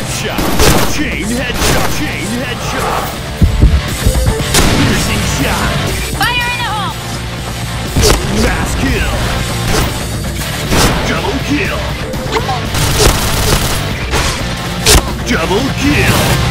headshot. Chain headshot. Chain headshot. Piercing shot. Fire in the hole! Mass kill. Double kill. Double kill.